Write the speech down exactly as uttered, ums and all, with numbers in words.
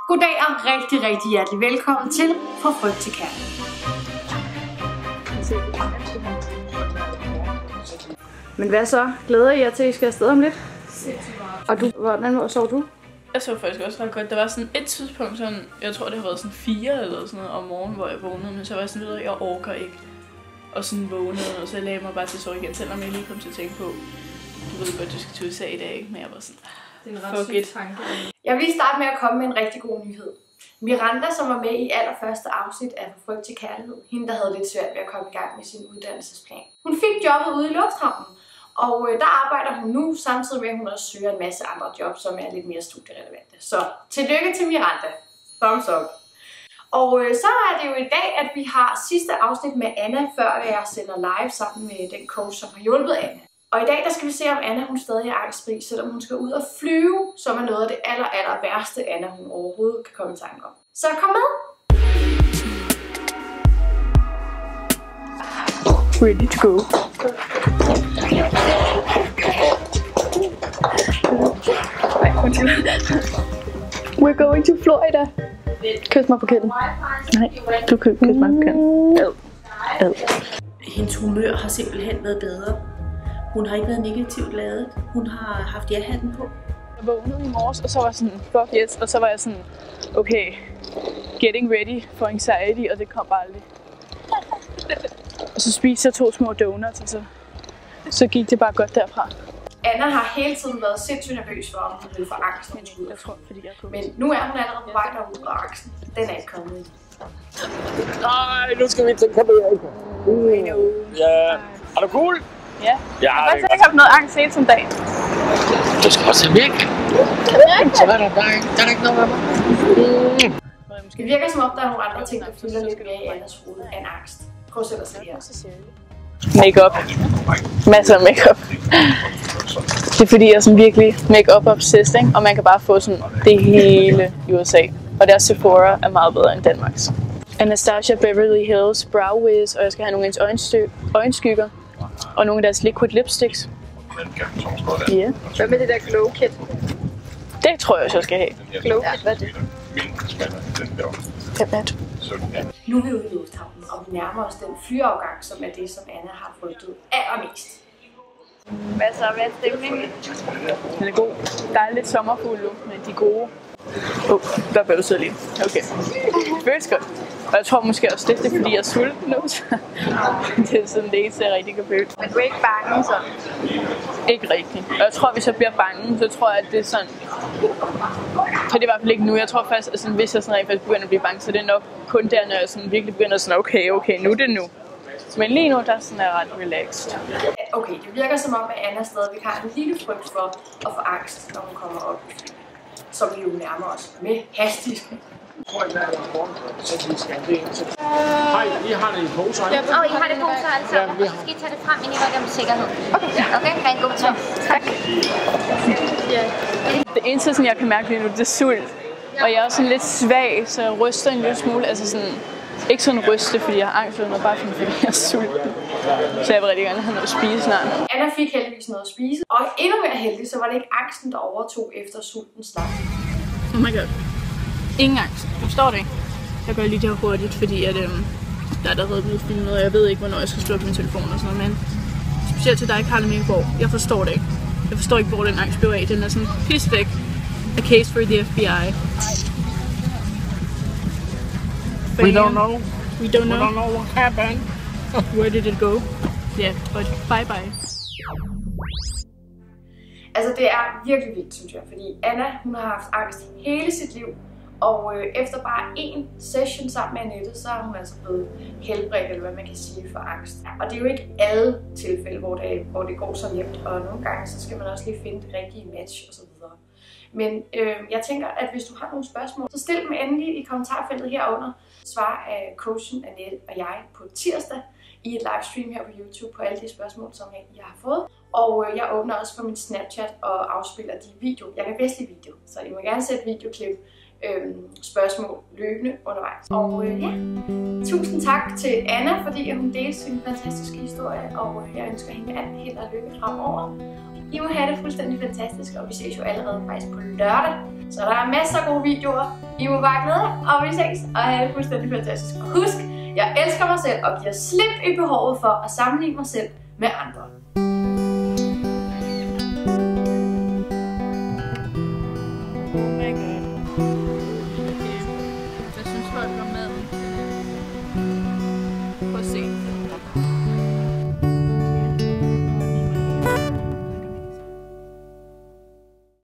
Goddag og rigtig, rigtig hjertelig velkommen til Fra Frygt til Kærlighed. Men hvad så? Glæder I jer til, at I skal afsted om lidt? Og du, hvordan sov du? Jeg så faktisk også ret godt. Der var sådan et tidspunkt, sådan, jeg tror det har været sådan fire eller sådan noget om morgenen, hvor jeg vågnede, men så var jeg sådan, at jeg orker ikke. Og sådan vågnede, og så lagde jeg mig bare til at sove igen, selvom jeg lige kom til at tænke på, du ved godt, du skal til U S A i dag, ikke? Men jeg var sådan, det er en ret syg tanke. Jeg vil lige starte med at komme med en rigtig god nyhed. Miranda, som var med i allerførste afsnit af Fra Frygt til Kærlighed, hende der havde lidt svært ved at komme i gang med sin uddannelsesplan. Hun fik jobbet ude i lufthavnen, og øh, der arbejder hun nu, samtidig med at hun også søger en masse andre jobs, som er lidt mere studierelevante. Så tillykke til Miranda. Thumbs up. Og øh, så er det jo i dag, at vi har sidste afsnit med Anna, før jeg sender live sammen med den coach, som har hjulpet Anna. Og i dag der skal vi se, om Anna hun stadig er angstfri, selvom hun skal ud og flyve, som er noget af det aller, aller værste, Anna hun overhovedet kan komme i tanke om. Så kom med! Ready to go. We're going to Florida. Kys mig på kinden. Nej, du kan kysse mig på kinden. Ad. Ad. Hendes humør har simpelthen været bedre. Hun har ikke været negativt ladet. Hun har haft ja-hatten på. Jeg vågnede i morges, og så var jeg sådan, fuck yes, og så var jeg sådan, okay, getting ready for anxiety, og det kom bare aldrig. Og så spiste jeg to små donuts, og så, så gik det bare godt derfra. Anna har hele tiden været sindssygt nervøs for, om hun ville få angst. Jeg tror, fordi jeg kunne. Men nu er hun allerede på vej derude, og angsten, den er ikke kommet i. Nej, nu skal vi til Kamerun. Uh, ja. Er du cool? Ja. Ja, jeg har faktisk ikke haft noget angst hele som dag. Du skal også have væk. Så er der bare ikke. Der er ikke noget med mig. Mm. Det virker som om, der er nogle andre ting, der fylder lidt mere i Annas hoved end angst. Prøv selv at se her. Make-up. Masser af make-up. Det er fordi, jeg er sådan virkelig make-up obsessed, ikke? Og man kan bare få sådan det hele i U S A. Og deres Sephora er meget bedre end Danmarks. Anastasia Beverly Hills Brow Wiz, og jeg skal have nogle af hendes øjenskygger. Og nogle af deres liquid lipsticks. Ja. Yeah. Hvad med det der glow kit? Det tror jeg også, jeg skal have. Glow kit, hvad er det? Hvem er det? Nu er vi ude i lufthavnen, og vi nærmer os den flyafgang, som er det, som Anna har frygtet allermest. Hvad så? Hvad er stemningen? Den er god. Der er lidt sommerfugl nu, men de er gode. Åh, oh, der bøvsede lige. Okay. Det føles godt. Og jeg tror måske også, det er fordi, jeg er sulten nu. Det er sådan det eneste, jeg rigtig kan føle. Men du er ikke bange så? Ikke rigtigt. Og jeg tror, hvis jeg bliver bange, så tror jeg, at det er sådan... Så det er i hvert fald ikke nu. Jeg tror faktisk, at sådan, hvis jeg sådan rent faktisk begynder at blive bange, så det er nok kun der, når jeg sådan virkelig begynder sådan, okay, okay, nu er det nu. Men lige nu, der er sådan er ret relaxed. Okay, det virker som om, at Anna stadigvæk har en lille frygt for at få angst, når hun kommer op. Som vi jo nærmer os med hastig skridt. Hej, I har det i poser, ikke? Og I har det i poser alle sammen, ja, og så skal I tage det frem, inden I rykker med sikkerhed. Okay, okay, have en god tur. Tak. Det eneste, sådan, jeg kan mærke lige nu, det er sult. Og jeg er også sådan lidt svag, så jeg ryster en lille smule. Altså sådan, ikke sådan ryste, fordi jeg har angst eller noget, bare fordi jeg er sulten. Så jeg vil rigtig gerne have noget at spise snart. Anna fik heldigvis noget at spise, og endnu mere heldig, så var det ikke angsten, der overtog efter sulten slap. Oh my god. Ingen angst. Du forstår det ikke. Jeg gør lige det her hurtigt, fordi at, øhm, der er allerede blevet filmet, og jeg ved ikke, hvornår jeg skal slukke min telefon og sådan noget, men specielt til dig, Karla Mikkelborg, jeg forstår det ikke. Jeg forstår ikke, hvor den angst blev af. Den er sådan pis væk. A case for the F B I. We don't know. We don't know. We don't know what happened. Where did it go? Yeah, but bye bye. Altså det er virkelig vildt, synes jeg, fordi Anna, hun har haft angst hele sit liv, og øh, efter bare én session sammen med Annette, så er hun altså blevet helbredt, eller hvad man kan sige, for angst. Og det er jo ikke alle tilfælde, hvor det, hvor det går så nemt, og nogle gange så skal man også lige finde det rigtige match osv. Men øh, jeg tænker, at hvis du har nogle spørgsmål, så stil dem endelig i kommentarfeltet herunder. Svar af coachen, Annette og jeg på tirsdag i et livestream her på YouTube på alle de spørgsmål, som jeg har fået. Og øh, jeg åbner også for min Snapchat og afspiller de videoer. Jeg kan bedst lide video, så I må gerne sætte videoklip, øh, spørgsmål løbende undervejs. Og øh, ja, tusind tak til Anna, fordi hun delte sin fantastiske historie, og øh, jeg ønsker hende alt held og lykke fremover. I må have det fuldstændig fantastisk, og vi ses jo allerede faktisk på lørdag. Så der er masser af gode videoer. I må bare glæde jer, og vi ses, og have det fuldstændig fantastisk. Og husk, jeg elsker mig selv og giver slip i behovet for at sammenligne mig selv med andre.